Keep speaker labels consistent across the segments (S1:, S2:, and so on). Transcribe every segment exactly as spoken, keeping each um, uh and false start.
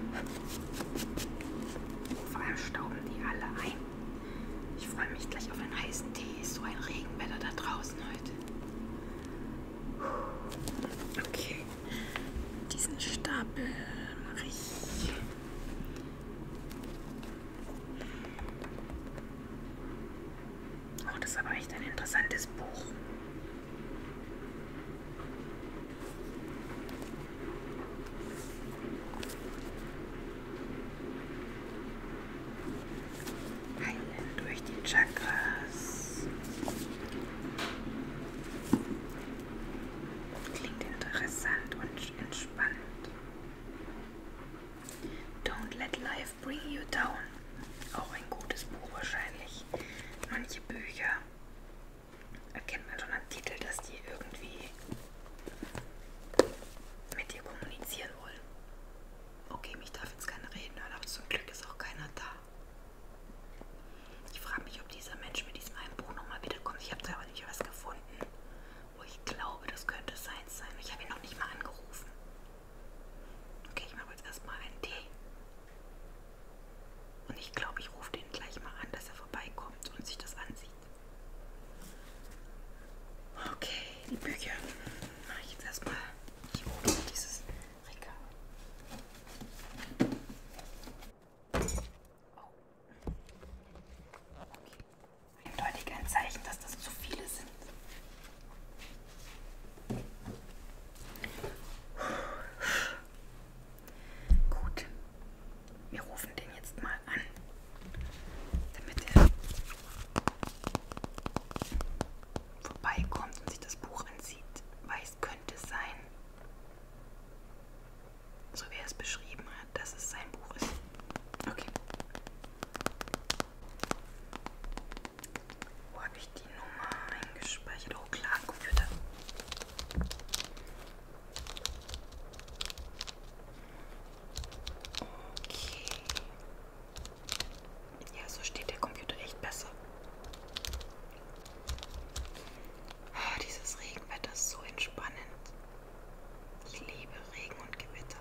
S1: Vor allem stauben die alle ein. Ich freue mich gleich auf einen heißen Tee. Ist so ein Regenwetter da draußen heute. Okay, diesen Stapel mache ich. Oh, das ist aber echt ein interessantes Buch. Heilen durch die Chakras. Klingt interessant und entspannt. Don't let life bring you down. Auch ein gutes Buch wahrscheinlich. Manche Bücher erkennt man schon am Titel, dass die irgendwie mit dir kommunizieren wollen. Okay, mich darf jetzt keiner reden hören, aber zum Glück ist auch keiner da. Ich frage mich, ob dieser Mensch mit diesem einen Buch nochmal wiederkommt. Ich habe da aber nicht was gefunden, wo ich glaube, das könnte seins sein. Ich habe ihn noch nicht mal angerufen. Okay, ich mache jetzt erstmal einen Tee. Und ich glaube, ich rufe den gleich mal an, dass er vorbeikommt und sich das ansieht. Okay, die Bücher mache ich jetzt erstmal. Ich hole dieses Regal. Oh. Okay. Eindeutig ein Zeichen, dass das zu viele sind. Gut. Wir rufen den jetzt mal an, damit er vorbeikommt und sich das Buch ansieht, weil es könnte sein, so wie er es beschrieben hat, dass es sein Buch ist. Okay. Wo habe ich die Nummer eingespeichert? Oh klar, Computer. Okay. Ja, so steht der Computer echt besser. Ah, dieses Regenwetter ist so entspannend. Ich liebe Regen und Gewitter.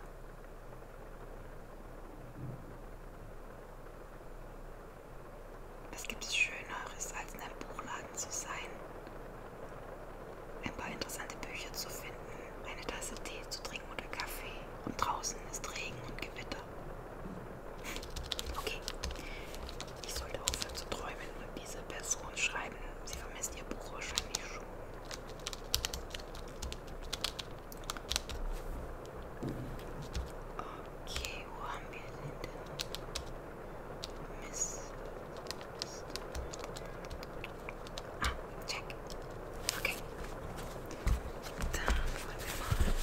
S1: Was gibt es Schöneres, als in einem Buchladen zu sein? Ein paar interessante Bücher zu finden, eine Tasse Tee zu trinken oder Kaffee und draußen ist Regen und Gewitter. Okay, ich sollte aufhören zu träumen und diese Person schreiben, sie vermisst ihr Buch wahrscheinlich schon. Okay, wo haben wir den denn? Mist. Ah, check. Okay. Dann wollen wir mal.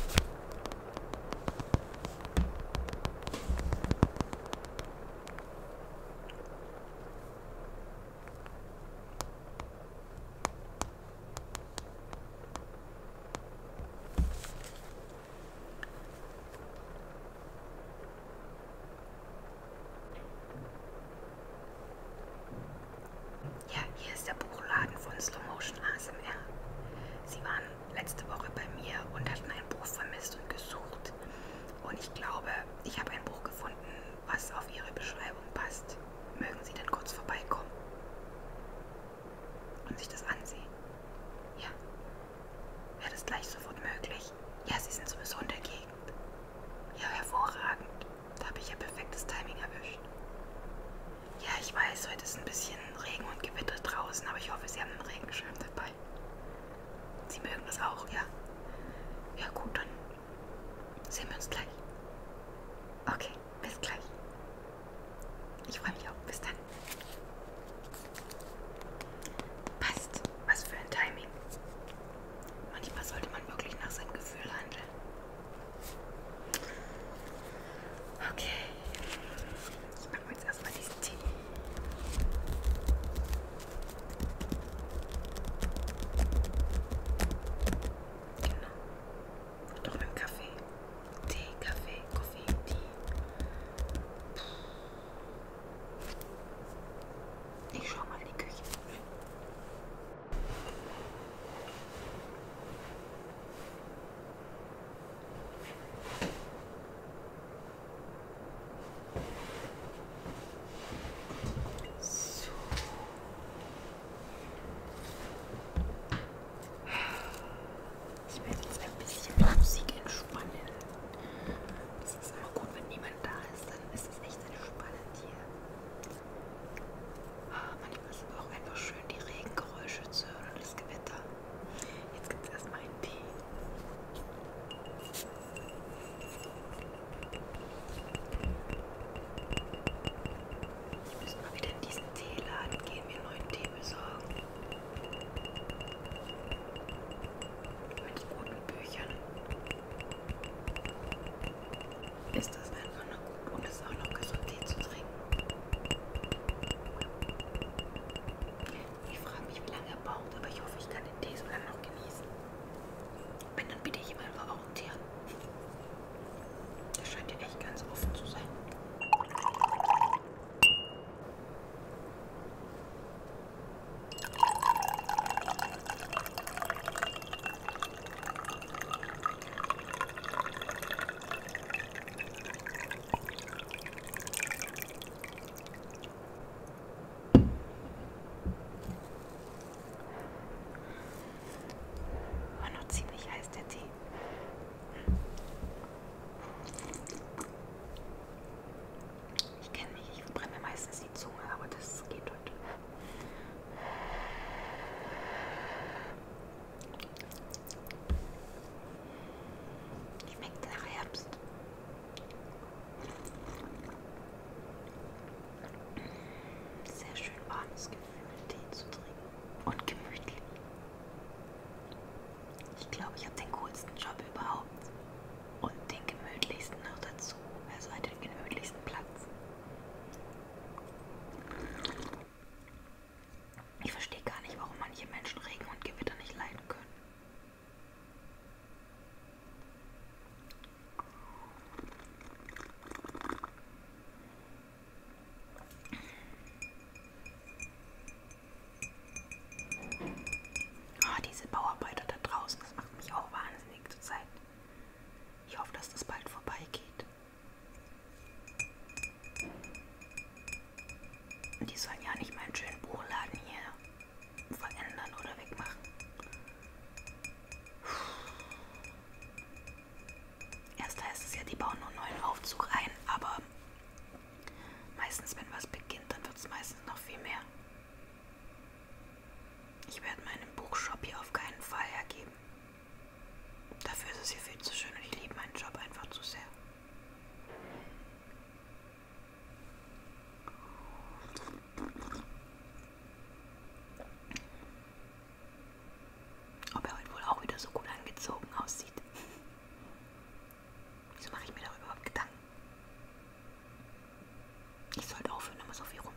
S1: Ja, hier ist der Buchladen von Slow Motion A S M R. Sie waren letzte Woche bei mir und hatten ein Buch vermisst und gesucht. Und ich glaube, ich habe ein Buch gefunden, was auf Ihre Beschreibung passt. Mögen Sie denn kurz vorbeikommen und sich das ansehen? Ja. Wäre das gleich sofort möglich? Ja, Sie sind sowieso in der Gegend. Ja, hervorragend. Da habe ich ja perfektes Timing erwischt. Ja, ich weiß, heute ist ein bisschen Regen und Gewitter draußen, aber ich hoffe, Sie haben einen Regenschirm dabei. Sie mögen das auch, ja? Ja gut, dann sehen wir uns gleich. Okay, bis gleich. Ich freue mich auch. Bis dann. Passt. Was für ein Timing. Manchmal sollte man wirklich nach seinem Gefühl handeln. Okay. Ich mache mir jetzt erstmal diesen Tee. Genau. Doch mit Kaffee. Tee, Kaffee, Koffein, Tee. es auch noch gesund, Tee zu trinken. Ich frage mich, wie lange er braucht, aber ich hoffe, ich kann den Tee so lange noch genießen. Wenn, dann bitte ich ihm einfach auch einen Tee an. Der scheint ja echt ganz offen zu sein. War noch ziemlich heiß, der Tee. Ich kenne mich, ich verbrenne mir meistens die Zunge, aber das geht heute. Schmeckt nach Herbst. Sehr schön warmes Gefühl, Tee zu trinken. Und gemütlich. Ich glaube, ich habe den coolsten Job überhaupt. Und den gemütlichsten noch dazu. Also den gemütlichsten Platz. Ich verstehe gar nicht, warum manche Menschen Regen und Gewitter nicht leiden können. Oh, diese Bauarbeiter da draußen, das macht mich auch wahnsinnig zur Zeit. Ich hoffe, dass das bald vorbeigeht. Und die sollen ja nicht meinen schönen Buchladen hier verändern oder wegmachen. Erst heißt es ja, die bauen nur einen neuen Aufzug ein, aber meistens, wenn was beginnt, dann wird es meistens noch viel mehr. Ich werde meinen Buchshop hier auf keinen Fall hergeben. Dafür ist es hier viel zu schön und ich liebe meinen Job einfach zu sehr. Ob er heute wohl auch wieder so gut angezogen aussieht. Wieso mache ich mir darüber überhaupt Gedanken? Ich sollte aufhören, immer so viel